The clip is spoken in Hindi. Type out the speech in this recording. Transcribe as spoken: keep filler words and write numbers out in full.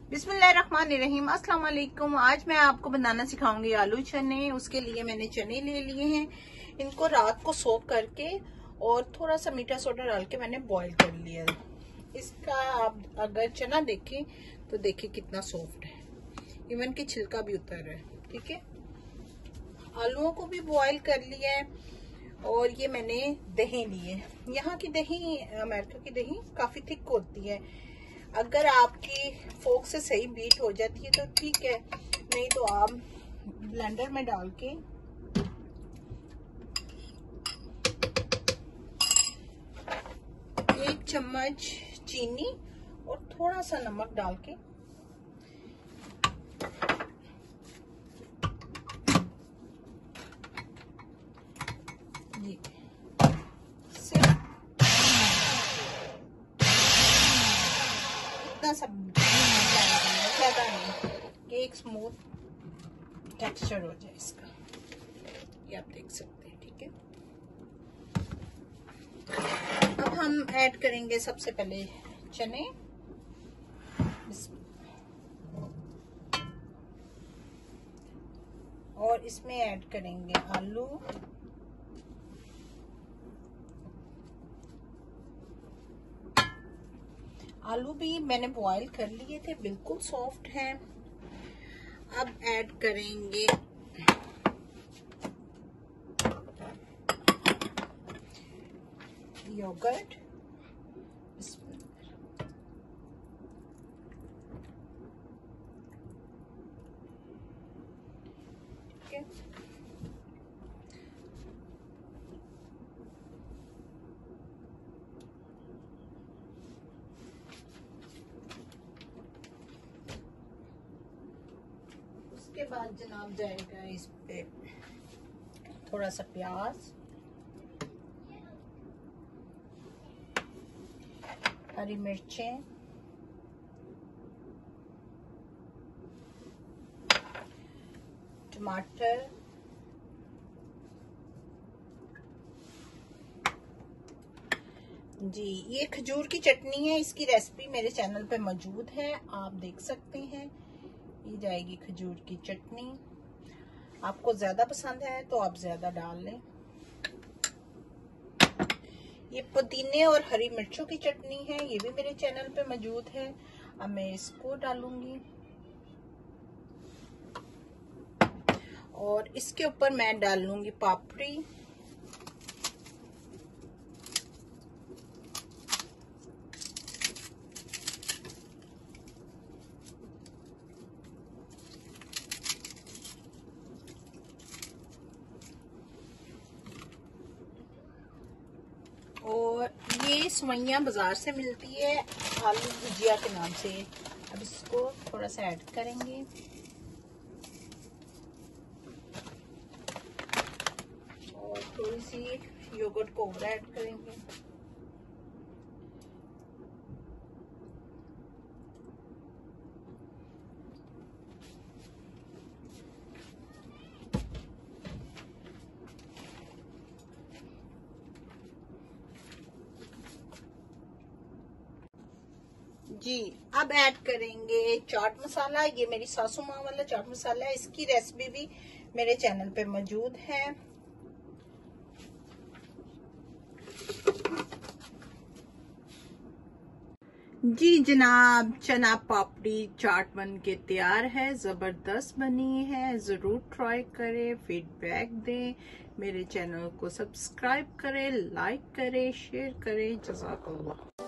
बिस्मिल्लाहिर्रहमानिर्रहीम, अस्सलाम वालेकुम। आज मैं आपको बनाना सिखाऊंगी आलू चने। उसके लिए मैंने चने ले लिए हैं। इनको रात को सोक करके और थोड़ा सा मीठा सोडा डाल के मैंने बॉईल कर लिया है। इसका आप अगर चना देखें तो देखिए कितना सॉफ्ट है, इवन की छिलका भी उतर रहा है। ठीक है, आलूओं को भी बॉईल कर लिया है। और ये मैंने दही ली है। यहाँ की दही, अमेरिका की दही काफी थिक होती है। अगर आपकी फोक से सही बीट हो जाती है तो ठीक है, नहीं तो आप ब्लेंडर में डाल के एक चम्मच चीनी और थोड़ा सा नमक डाल के जी इतना सब ज्यादा नहीं कि एक स्मूथ टेक्सचर हो जाए इसका। ये आप देख सकते हैं। ठीक है, अब हम ऐड करेंगे सबसे पहले चने, और इसमें ऐड करेंगे आलू, आलू भी मैंने बॉईल कर लिए थे, बिल्कुल सॉफ्ट हैं। अब ऐड करेंगे योगर्ट, ठीक है, उसके बाद जनाब जाएगा इस पे थोड़ा सा प्याज, हरी मिर्चें, टमाटर, जी ये खजूर की चटनी है। इसकी रेसिपी मेरे चैनल पे मौजूद है, आप देख सकते हैं। ये जाएगी खजूर की चटनी। आपको ज्यादा पसंद है तो आप ज्यादा डाल लें। ये पुदीने और हरी मिर्चों की चटनी है, ये भी मेरे चैनल पे मौजूद है। अब मैं इसको डालूंगी और इसके ऊपर मैं डाल लूंगी पापड़ी, और ये सवैयां बाजार से मिलती है आलू भुजिया के नाम से। अब इसको थोड़ा सा ऐड करेंगे और थोड़ी सी योगर्ट को और ऐड करेंगे। जी अब ऐड करेंगे चाट मसाला। ये मेरी सासू माँ वाला चाट मसाला है, इसकी रेसिपी भी मेरे चैनल पे मौजूद है। जी जनाब, चना पापड़ी चाट बन के तैयार है, जबरदस्त बनी है। जरूर ट्राई करें, फीडबैक दें, मेरे चैनल को सब्सक्राइब करें, लाइक करें, शेयर करें। जज़ाकल्लाह।